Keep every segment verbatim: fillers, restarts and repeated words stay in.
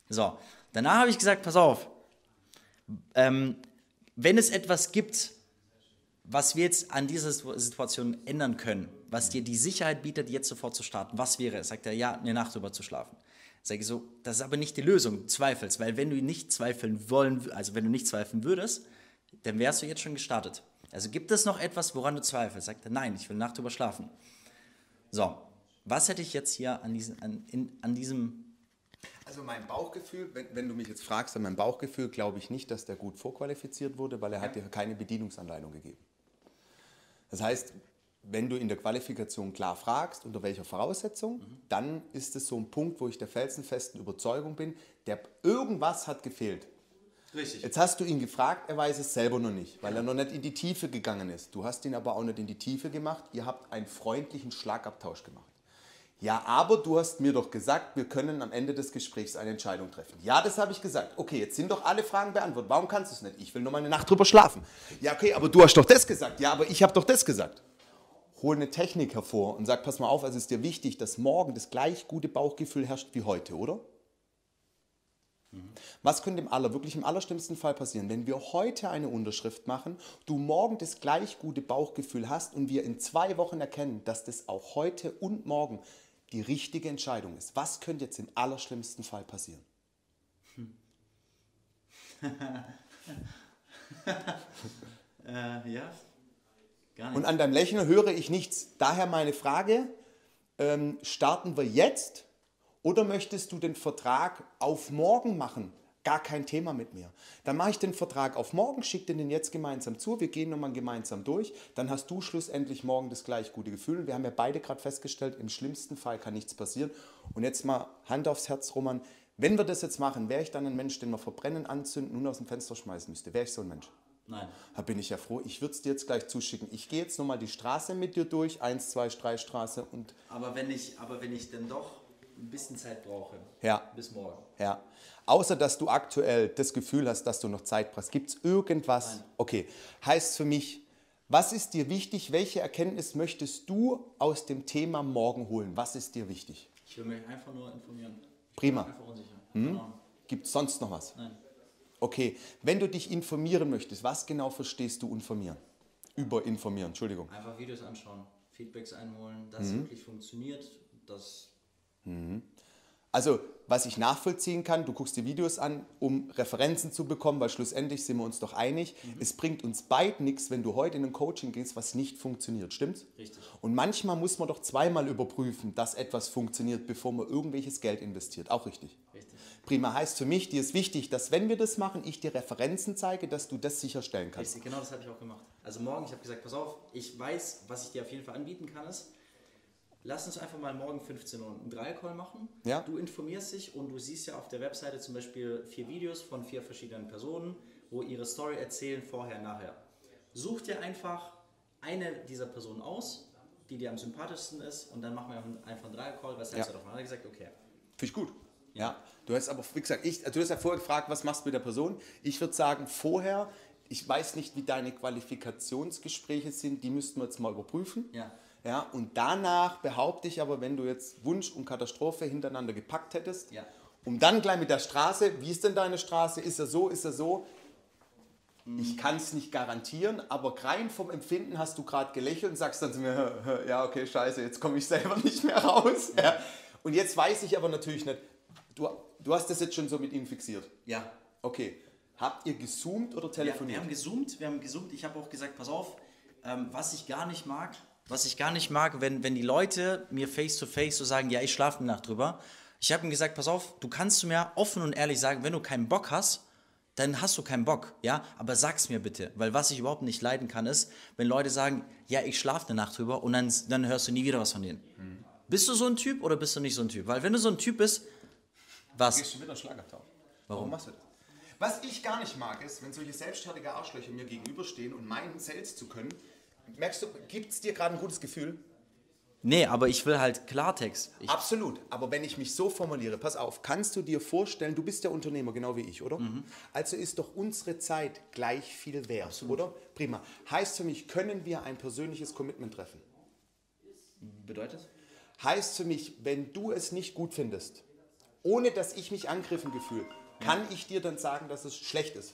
So, danach habe ich gesagt, pass auf, ähm, wenn es etwas gibt, was wir jetzt an dieser Situation ändern können, was dir die Sicherheit bietet, jetzt sofort zu starten, was wäre es? Sagt er, ja, eine Nacht drüber zu schlafen. Sage ich so, das ist aber nicht die Lösung, du zweifelst, weil wenn du nicht zweifeln wollen, also wenn du nicht zweifeln würdest, dann wärst du jetzt schon gestartet. Also gibt es noch etwas, woran du zweifelst? Sagt er, nein, ich will eine Nacht drüber schlafen. So, was hätte ich jetzt hier an, diesen, an, in, an diesem... Also mein Bauchgefühl, wenn, wenn du mich jetzt fragst, an mein Bauchgefühl glaube ich nicht, dass der gut vorqualifiziert wurde, weil er ja. hat dir keine Bedienungsanleitung gegeben. Das heißt, wenn du in der Qualifikation klar fragst, unter welcher Voraussetzung, mhm. dann ist es so ein Punkt, wo ich der felsenfesten Überzeugung bin, der irgendwas hat gefehlt. Richtig. Jetzt hast du ihn gefragt, er weiß es selber noch nicht, weil ja. er noch nicht in die Tiefe gegangen ist. Du hast ihn aber auch nicht in die Tiefe gemacht, ihr habt einen freundlichen Schlagabtausch gemacht. Ja, aber du hast mir doch gesagt, wir können am Ende des Gesprächs eine Entscheidung treffen. Ja, das habe ich gesagt. Okay, jetzt sind doch alle Fragen beantwortet. Warum kannst du es nicht? Ich will nur mal eine Nacht drüber schlafen. Ja, okay, aber du hast doch das gesagt. Ja, aber ich habe doch das gesagt. Hol eine Technik hervor und sag, pass mal auf, es ist dir wichtig, dass morgen das gleich gute Bauchgefühl herrscht wie heute, oder? Mhm. Was könnte im aller, wirklich im allerschlimmsten Fall passieren, wenn wir heute eine Unterschrift machen, du morgen das gleich gute Bauchgefühl hast und wir in zwei Wochen erkennen, dass das auch heute und morgen die richtige Entscheidung ist. Was könnte jetzt im allerschlimmsten Fall passieren? Hm. äh, ja, gar nicht. Und an deinem Lächeln höre ich nichts. Daher meine Frage, ähm, starten wir jetzt oder möchtest du den Vertrag auf morgen machen? Gar kein Thema mit mir. Dann mache ich den Vertrag auf morgen, schicke den jetzt gemeinsam zu, wir gehen nochmal gemeinsam durch, dann hast du schlussendlich morgen das gleich gute Gefühl. Und wir haben ja beide gerade festgestellt, im schlimmsten Fall kann nichts passieren. Und jetzt mal Hand aufs Herz, Roman, wenn wir das jetzt machen, wäre ich dann ein Mensch, den wir verbrennen, anzünden und aus dem Fenster schmeißen müsste? Wäre ich so ein Mensch? Nein. Da bin ich ja froh, ich würde es dir jetzt gleich zuschicken. Ich gehe jetzt nochmal die Straße mit dir durch, eins, zwei, drei Straße und... Aber wenn ich, aber wenn ich denn doch ein bisschen Zeit brauche, ja. bis morgen. Ja. Außer, dass du aktuell das Gefühl hast, dass du noch Zeit brauchst. Gibt es irgendwas? Nein. Okay. Heißt für mich, was ist dir wichtig? Welche Erkenntnis möchtest du aus dem Thema morgen holen? Was ist dir wichtig? Ich will mich einfach nur informieren. Ich Prima. bin einfach unsicher. Hm? Genau. Gibt es sonst noch was? Nein. Okay. Wenn du dich informieren möchtest, was genau verstehst du informieren? Über informieren, Entschuldigung. Einfach Videos anschauen, Feedbacks einholen, dass es mhm. wirklich funktioniert, dass... Mhm. Also, was ich nachvollziehen kann, du guckst dir Videos an, um Referenzen zu bekommen, weil schlussendlich sind wir uns doch einig, mhm. es bringt uns beiden nichts, wenn du heute in ein Coaching gehst, was nicht funktioniert, stimmt's? Richtig. Und manchmal muss man doch zweimal überprüfen, dass etwas funktioniert, bevor man irgendwelches Geld investiert, auch richtig? Richtig. Prima, heißt für mich, dir ist wichtig, dass wenn wir das machen, ich dir Referenzen zeige, dass du das sicherstellen kannst. Richtig, genau das habe ich auch gemacht. Also morgen, ich habe gesagt, pass auf, ich weiß, was ich dir auf jeden Fall anbieten kann, ist, lass uns einfach mal morgen fünfzehn Uhr einen Dreier-Call machen. Ja. Du informierst dich und du siehst ja auf der Webseite zum Beispiel vier Videos von vier verschiedenen Personen, wo ihre Story erzählen, vorher, nachher. Such dir einfach eine dieser Personen aus, die dir am sympathischsten ist und dann machen wir einfach einen Dreier-Call. Was hältst ja. du davon? Hat er gesagt, okay. Finde ich gut. Ja. ja. Du hast aber, wie gesagt, ich, du hast ja vorher gefragt, was machst du mit der Person? Ich würde sagen, vorher, ich weiß nicht, wie deine Qualifikationsgespräche sind, die müssten wir jetzt mal überprüfen. Ja. Ja, und danach behaupte ich aber, wenn du jetzt Wunsch und Katastrophe hintereinander gepackt hättest, ja. und dann gleich mit der Straße, wie ist denn deine Straße, ist er so, ist er so, mhm. ich kann es nicht garantieren, aber rein vom Empfinden hast du gerade gelächelt und sagst dann zu mir, ja okay, scheiße, jetzt komme ich selber nicht mehr raus. Ja. Ja. Und jetzt weiß ich aber natürlich nicht, du, du hast das jetzt schon so mit ihm fixiert? Ja. Okay, habt ihr gezoomt oder telefoniert? Ja, wir haben gezoomt, wir haben gezoomt, ich habe auch gesagt, pass auf, ähm, was ich gar nicht mag, Was ich gar nicht mag, wenn, wenn die Leute mir face-to-face so sagen, ja, ich schlafe eine Nacht drüber. Ich habe ihm gesagt, pass auf, du kannst mir offen und ehrlich sagen, wenn du keinen Bock hast, dann hast du keinen Bock, ja, aber sag's mir bitte, weil was ich überhaupt nicht leiden kann, ist, wenn Leute sagen, ja, ich schlafe eine Nacht drüber und dann, dann hörst du nie wieder was von denen. Mhm. Bist du so ein Typ oder bist du nicht so ein Typ? Weil wenn du so ein Typ bist, was? Du gehst schon wieder Schlagabtausch. Warum? Warum machst du das? Was ich gar nicht mag, ist, wenn solche selbstständige Arschlöcher mir gegenüberstehen und meinen, Sales zu können. Merkst du, gibt es dir gerade ein gutes Gefühl? Nee, aber ich will halt Klartext. Ich Absolut, aber wenn ich mich so formuliere, pass auf, kannst du dir vorstellen, du bist der Unternehmer, genau wie ich, oder? Mhm. Also ist doch unsere Zeit gleich viel wert, Absolut. Oder? Prima. Heißt für mich, können wir ein persönliches Commitment treffen? Bedeutet? Heißt für mich, wenn du es nicht gut findest, ohne dass ich mich angegriffen gefühle, kann ich dir dann sagen, dass es schlecht ist?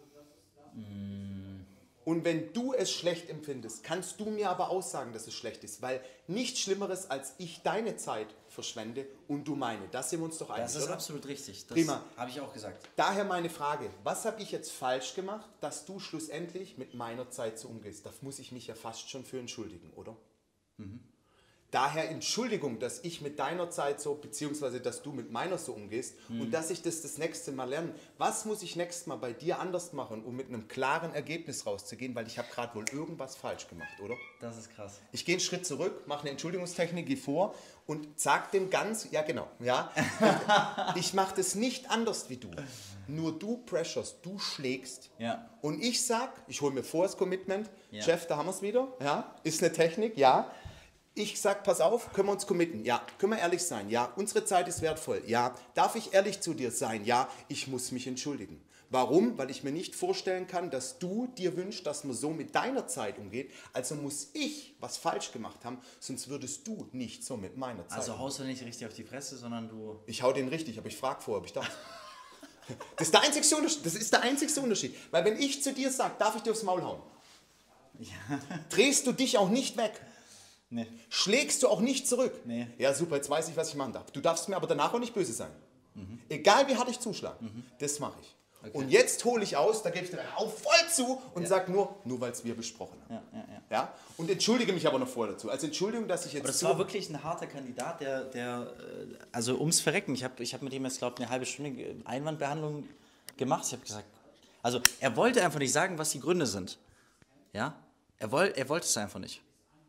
Und wenn du es schlecht empfindest, kannst du mir aber auch sagen, dass es schlecht ist, weil nichts Schlimmeres, als ich deine Zeit verschwende und du meine. Das sind wir uns doch einig, Das ist oder? absolut richtig. Das Prima. habe ich auch gesagt. Daher meine Frage, was habe ich jetzt falsch gemacht, dass du schlussendlich mit meiner Zeit so umgehst? Da muss ich mich ja fast schon für entschuldigen, oder? Mhm. Daher Entschuldigung, dass ich mit deiner Zeit so, beziehungsweise dass du mit meiner so umgehst mhm. und dass ich das das nächste Mal lerne. Was muss ich nächstes Mal bei dir anders machen, um mit einem klaren Ergebnis rauszugehen? Weil ich habe gerade wohl irgendwas falsch gemacht, oder? Das ist krass. Ich gehe einen Schritt zurück, mache eine Entschuldigungstechnik, gehe vor und sag dem ganz, ja genau, ja, ich mache das nicht anders wie du. Nur du pressurst, du schlägst. Ja. Und ich sag, ich hole mir vor das Commitment, Ja. Chef, da haben wir es wieder, ja, ist eine Technik, ja. Ich sag, pass auf, können wir uns committen? Ja. Können wir ehrlich sein? Ja. Unsere Zeit ist wertvoll? Ja. Darf ich ehrlich zu dir sein? Ja. Ich muss mich entschuldigen. Warum? Weil ich mir nicht vorstellen kann, dass du dir wünschst, dass man so mit deiner Zeit umgeht. Also muss ich was falsch gemacht haben, sonst würdest du nicht so mit meiner Zeit Also umgehen. haust du nicht richtig auf die Fresse, sondern du... Ich hau den richtig, aber ich frage vorher, ob ich darf. Das ist der einzigste Unterschied. Das ist der einzigste Unterschied. Weil wenn ich zu dir sage, darf ich dir aufs Maul hauen, Ja. drehst du dich auch nicht weg. Nee. Schlägst du auch nicht zurück? Nee. Ja, super, jetzt weiß ich, was ich machen darf. Du darfst mir aber danach auch nicht böse sein. Mhm. Egal wie hart ich zuschlage, mhm. das mache ich. Okay. Und jetzt hole ich aus, da gebe ich dir auch voll zu und ja. sage nur, nur weil es wir besprochen haben. Ja, ja, ja. Ja? Und entschuldige mich aber noch vorher dazu. Also Entschuldigung, dass ich jetzt... Aber das so war wirklich ein harter Kandidat, der, der also ums Verrecken, ich habe ich hab mit ihm jetzt, glaube ich, eine halbe Stunde Einwandbehandlung gemacht. Ich habe gesagt, also er wollte einfach nicht sagen, was die Gründe sind. Ja? Er, woll, er wollte es einfach nicht.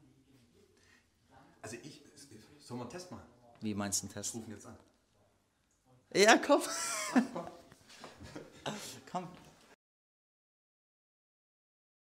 Also ich, sollen wir einen Test machen? Wie meinst du einen Test? Ich rufe ihn jetzt an. Ja, komm. Ja, komm. Komm.